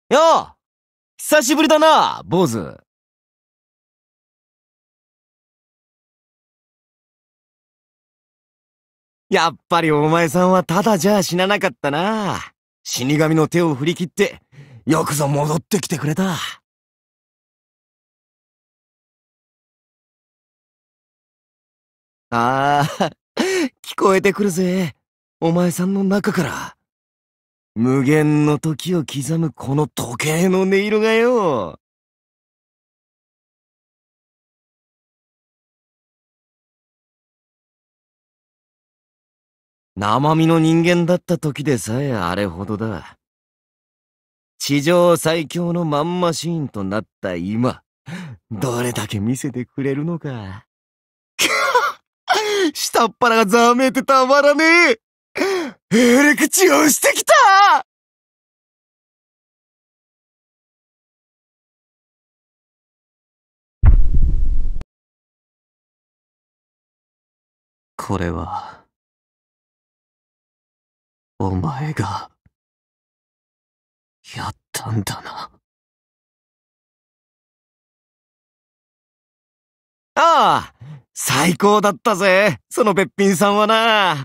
よう、久しぶりだな、坊主。やっぱりお前さんはただじゃ死ななかったな。死神の手を振り切って、よくぞ戻ってきてくれた。ああ、聞こえてくるぜ。お前さんの中から。無限の時を刻むこの時計の音色がよ。生身の人間だった時でさえあれほどだ。地上最強のマンマシーンとなった今、どれだけ見せてくれるのか。下っ腹がざわめいてたまらねえ。エレクチをしてきた。これは、お前が、やったんだな。ああ、最高だったぜ、そのべっぴんさんはな。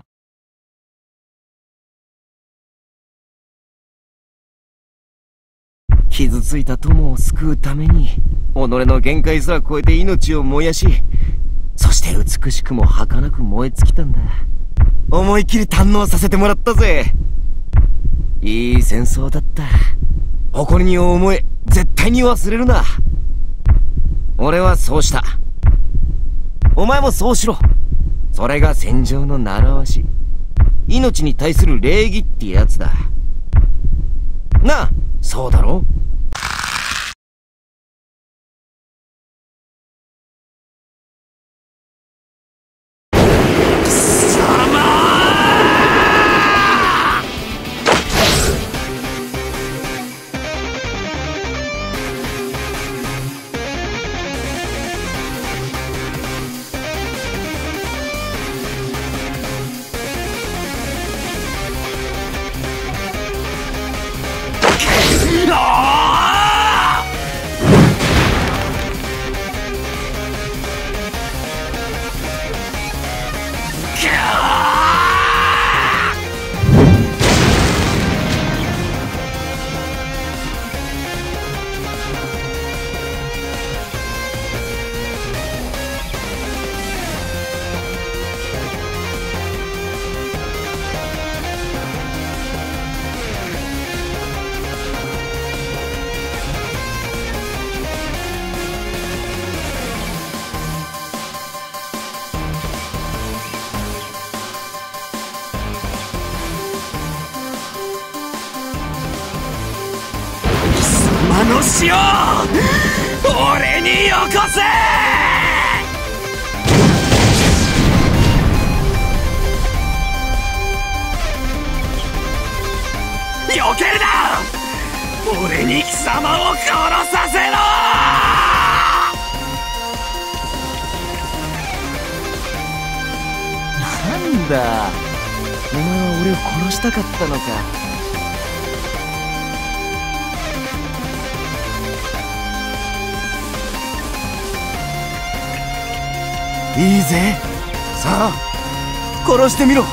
傷ついた友を救うために、己の限界すら超えて命を燃やし、そして美しくも儚く燃え尽きたんだ。思い切り堪能させてもらったぜ。いい戦争だった。誇りに思え、絶対に忘れるな。俺はそうした。お前もそうしろ。それが戦場の習わし。命に対する礼儀ってやつだ。なあ、そうだろ？あの死を俺によこせ。よけるな。俺に貴様を殺させろ。なんだ、お前は俺を殺したかったのか。いいぜ、さあ殺してみろ。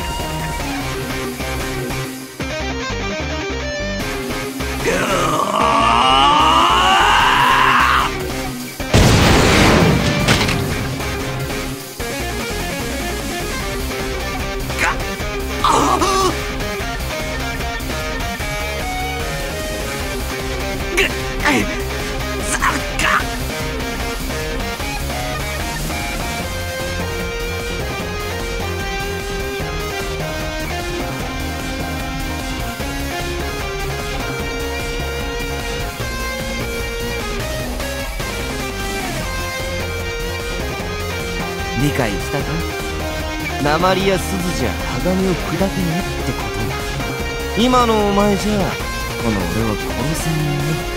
理解したか？鉛や鈴じゃ鋼を砕けねえってこと。今のお前じゃこの俺は殺せねえ。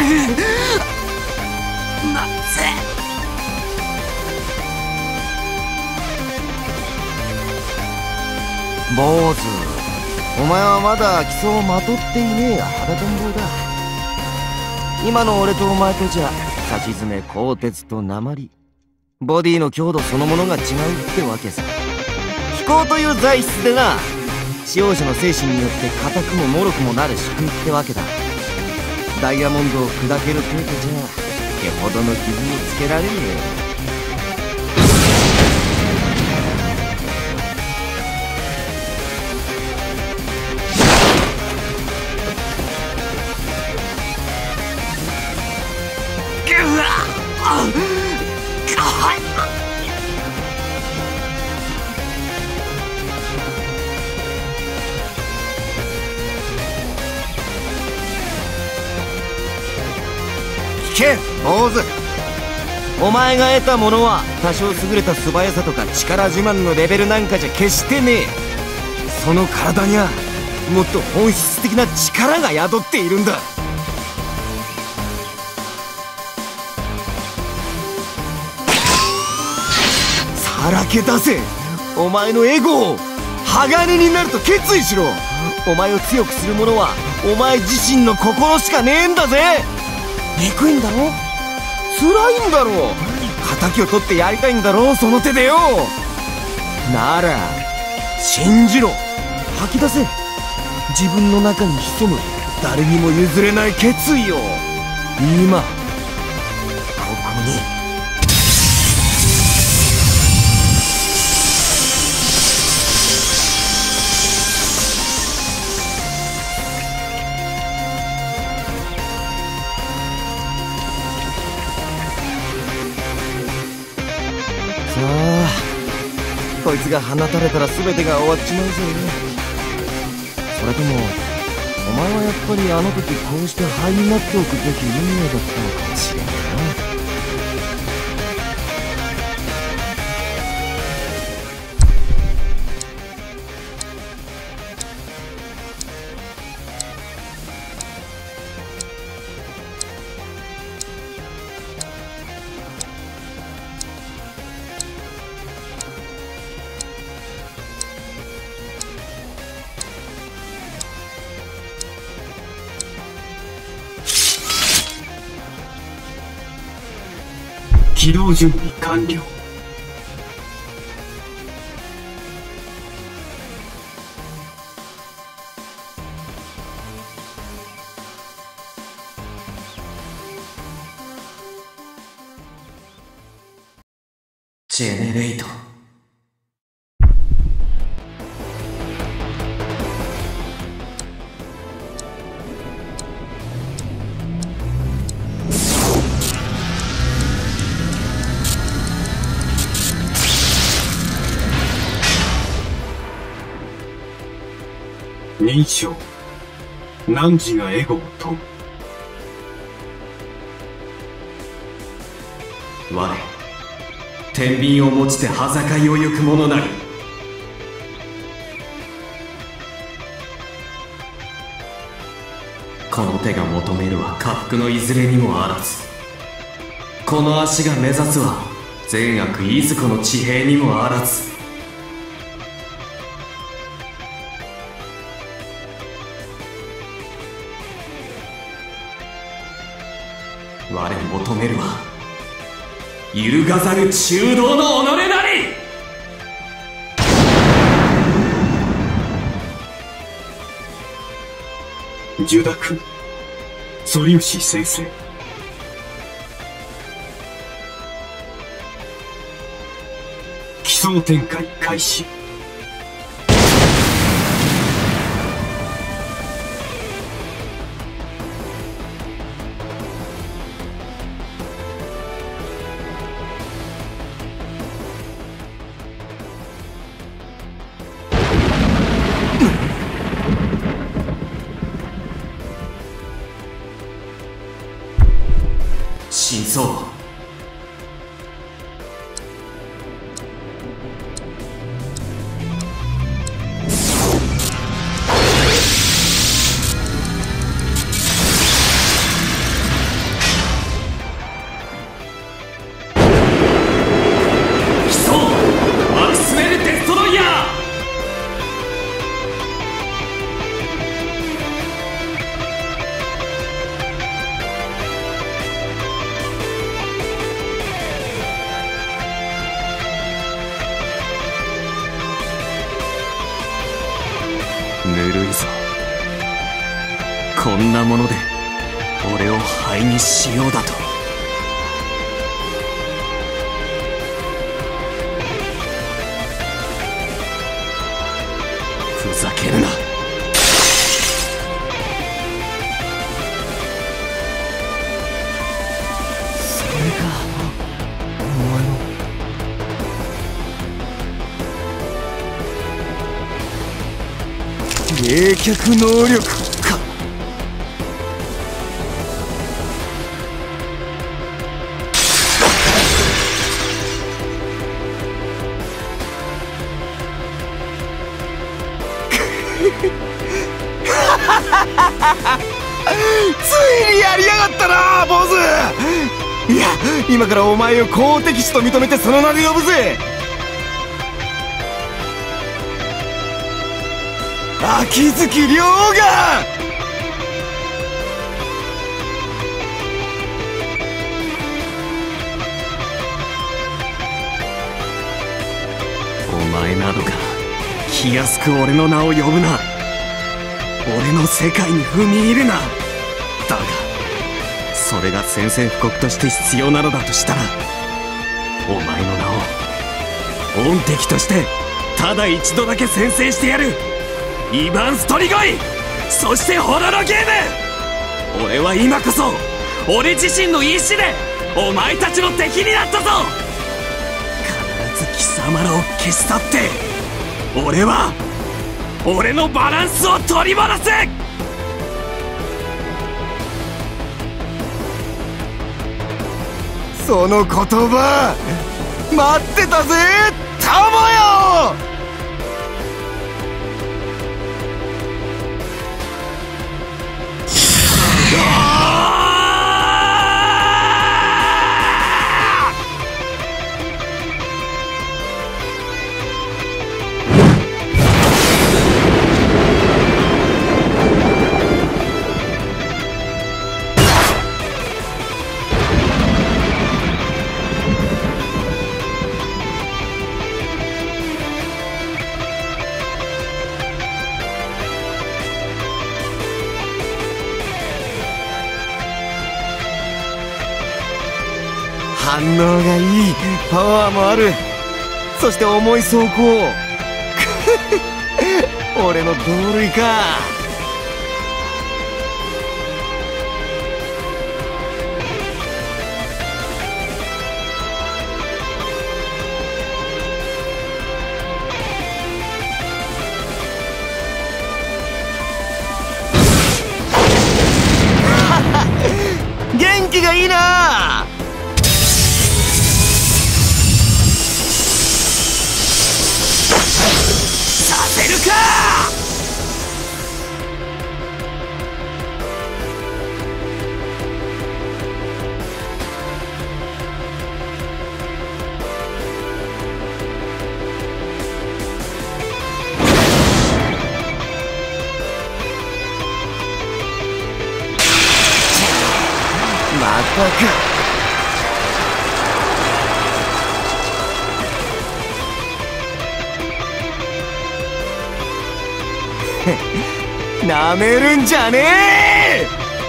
なぜ。 坊主、お前はまだ基礎をまとっていねえ裸ん坊だ。今の俺とお前とじゃさしずめ鋼鉄と鉛、ボディの強度そのものが違うってわけさ。気候という材質でな、使用者の精神によって硬くも脆くもなる仕組みってわけだ。ダイヤモンドを砕ける程度じゃよほどの傷もつけられねえ。聞け坊主、お前が得たものは多少優れた素早さとか力自慢のレベルなんかじゃ決してねえ。その体にはもっと本質的な力が宿っているんだ。さらけ出せお前のエゴを。鋼になると決意しろ。お前を強くするものはお前自身の心しかねえんだぜ。憎いんだろ、辛いんだろ、敵を取ってやりたいんだろ、その手でよ。なら信じろ、吐き出せ自分の中に潜む誰にも譲れない決意を。今ここに。さあ、こいつが放たれたら全てが終わっちまうぜ。それともお前はやっぱりあの時こうして灰になっておくべき運命だったのかもしれないな。 起動準備完了。ジェネレート。認証。汝がエゴを問う。我天秤を持ちて裸いを行く者なり。この手が求めるは下腹のいずれにもあらず、この足が目指すは善悪いずこの地平にもあらず。我求めるは揺るがざる中道の己なり。受諾素粒子先生。奇想天開開始。真相。 ぬるいぞ。こんなもので俺を灰にしようだと。ふざけるな。 それがお前の冷却能力か。ついにやりやがったな坊主。いや、今からお前を好敵手と認めてその名で呼ぶぜ。秋月涼が。 お前などが気安く俺の名を呼ぶな。俺の世界に踏み入るな。だがそれが宣戦布告として必要なのだとしたら、お前の名を恩敵としてただ一度だけ宣誓してやる。イヴァン・ストリゴイ、そしてホロロゲーム。俺は今こそ俺自身の意志でお前たちの敵になったぞ。必ず貴様らを消し去って俺は俺のバランスを取り戻す。 その言葉待ってたぜタモよ。反応がいい、パワーもある、そして重い走行俺の同類か。元気がいいな。させるか。またか。なめるんじゃねえ。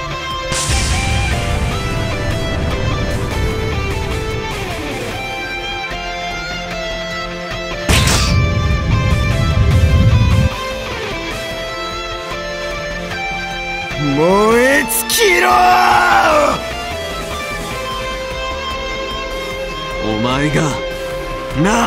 燃え尽きろ。 お前がな。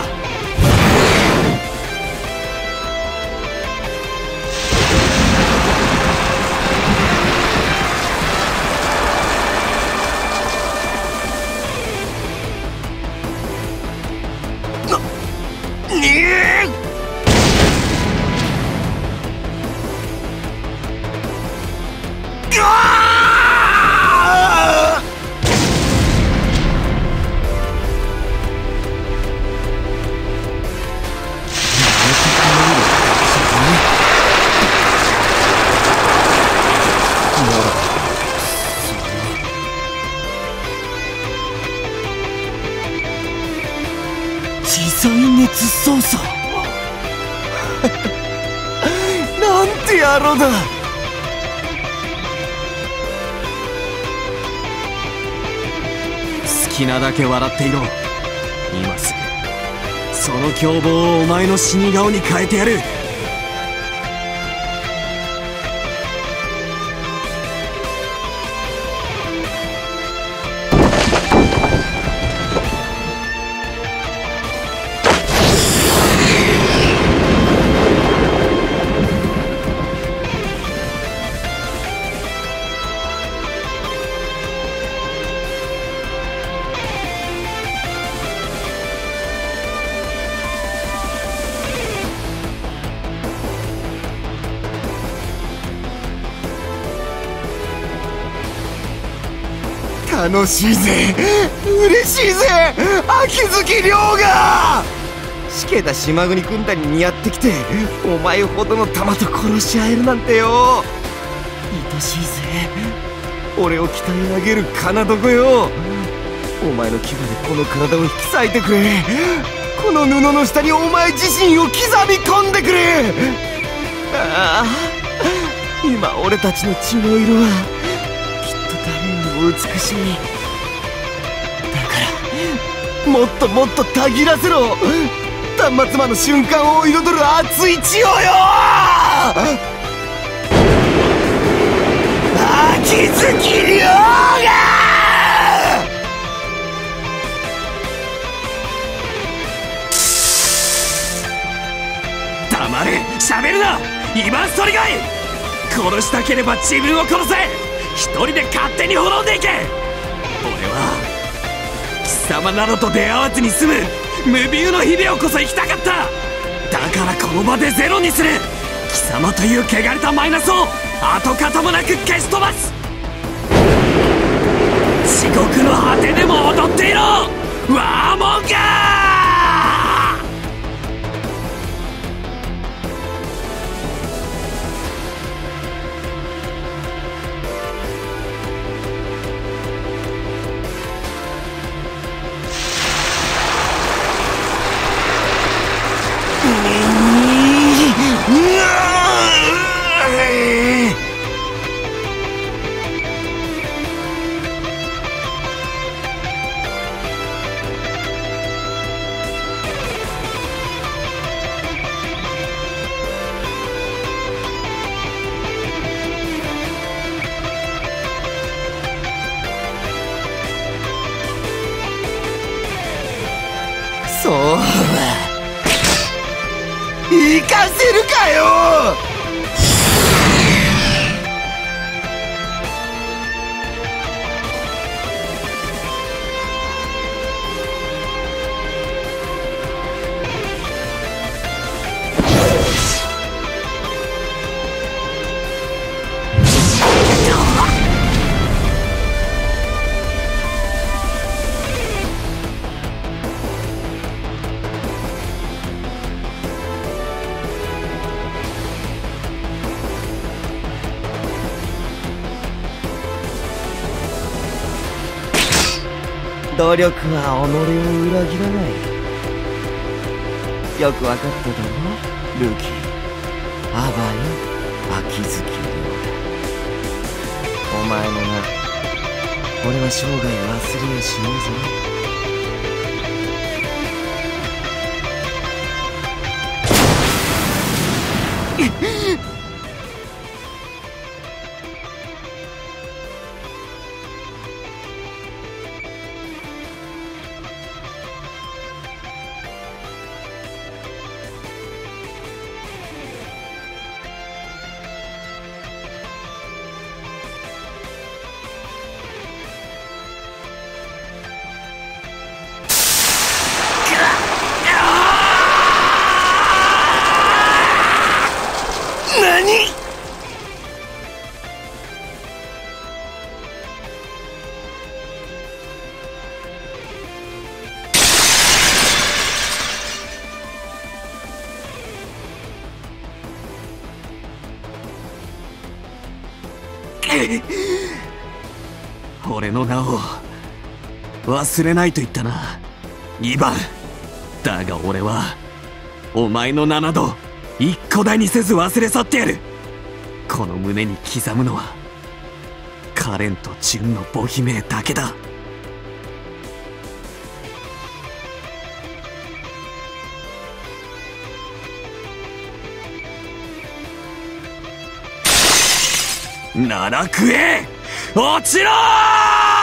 自在熱操作なん野郎だ。 好きなだけ笑っていろ。今すぐその凶暴をお前の死に顔に変えてやる。 楽しいぜ、嬉しいぜ、秋月亮が。しけた島国軍団にやってきて、お前ほどの玉と殺し合えるなんてよ。愛しいぜ、俺を鍛え上げる金床よ。お前の牙でこの体を引き裂いてくれ。この布の下にお前自身を刻み込んでくれ。ああ、今俺たちの血の色は美しい。だからもっともっとたぎらせろ。断末魔の瞬間を彩る熱い血をよ。秋月亮が。 黙れ、喋るな。今それがい。殺したければ自分を殺せ。一人で勝手に滅んでいけ。俺は貴様などと出会わずに済む無ビューの日々をこそ生きたかった。だからこの場でゼロにする。貴様という汚れたマイナスを跡形もなく消し飛ばす。地獄の果てでも踊っていろ、ワーモンガー。 そうは行かせるかよ。努力は己を裏切らない。よくわかっただろ、ルーキー。あばよ、秋月亮。お前の名、俺は生涯忘れやしねえぞ。何？ 俺の名を忘れないと言ったな、2番。だが俺はお前の名など一個大にせず忘れ去ってやる。 この胸に刻むのはカレンとジュンの母姫だけだ。奈落へ落ちろー！